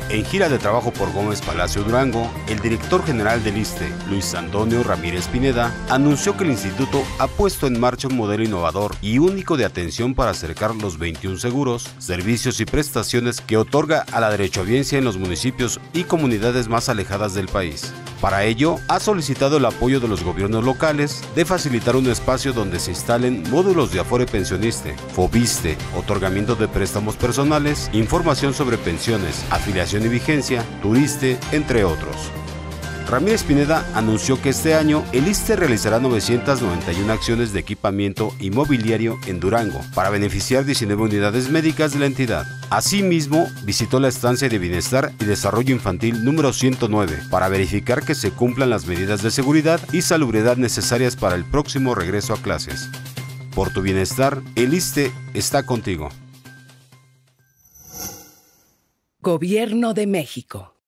En gira de trabajo por Gómez Palacio Durango, el director general del ISSSTE, Luis Antonio Ramírez Pineda, anunció que el instituto ha puesto en marcha un modelo innovador y único de atención para acercar los 21 seguros, servicios y prestaciones que otorga a la derechohabiencia en los municipios y comunidades más alejadas del país. Para ello, ha solicitado el apoyo de los gobiernos locales de facilitar un espacio donde se instalen módulos de Afore Pensioniste, FOBISSSTE, otorgamiento de préstamos personales, información sobre pensiones, afiliación y vigencia, Turiste, entre otros. Ramírez Pineda anunció que este año el ISSSTE realizará 991 acciones de equipamiento inmobiliario en Durango para beneficiar 19 unidades médicas de la entidad. Asimismo, visitó la estancia de Bienestar y Desarrollo Infantil número 109 para verificar que se cumplan las medidas de seguridad y salubridad necesarias para el próximo regreso a clases. Por tu bienestar, el ISSSTE está contigo. Gobierno de México.